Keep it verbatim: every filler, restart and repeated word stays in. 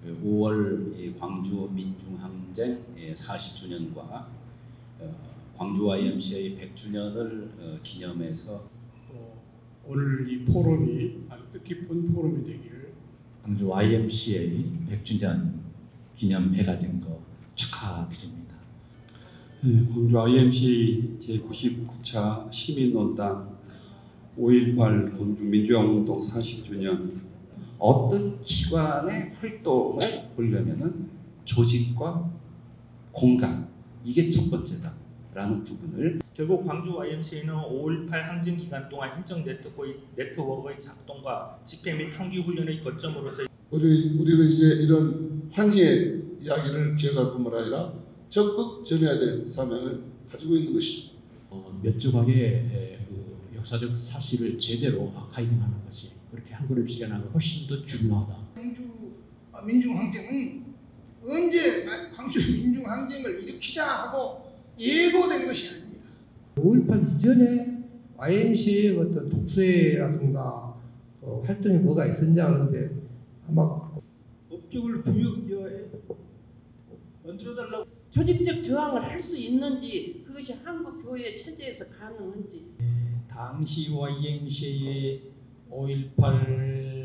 오월 광주 민중항쟁 사십 주년과 광주 와이엠씨에이 백 주년을 기념해서 또 오늘 이 포럼이 아주 뜻깊은 포럼이 되기를 광주 와이엠씨에이 백 주년 기념회가 된 거 축하드립니다. 네, 광주 와이엠씨에이 제구십구 차 시민논단 오일팔 광주 민주화운동 사십 주년. 어떤 기관의 활동을 보려면은 조직과 공간, 이게 첫 번째다라는 부분을 결국 광주 와이엠씨에이는 오일팔 항쟁 기간 동안 행정 네트워크의, 네트워크의 작동과 집회 및 총기 훈련의 거점으로서 우리 우리는 이제 이런 환희의 이야기를 기억할 뿐만 아니라 적극 전해야 될 사명을 가지고 있는 것이죠. 어, 몇 조각의 그 역사적 사실을 제대로 아카이빙하는 것이 그렇게 한 걸음 시간하고 훨씬 더 중요하다. 광주 민중항쟁은 언제 광주 민중항쟁을 일으키자 하고 예고된 것이 아닙니다. 오일팔 이전에 와이엠씨의 어떤 독서회라든가 어, 활동이 뭐가 있었냐 하는데 아마 법적을 부여 만들어달라고 조직적 저항을 할 수 있는지 그것이 한국 교회 체제에서 가능한지. 당시 와이엠씨에이 오일팔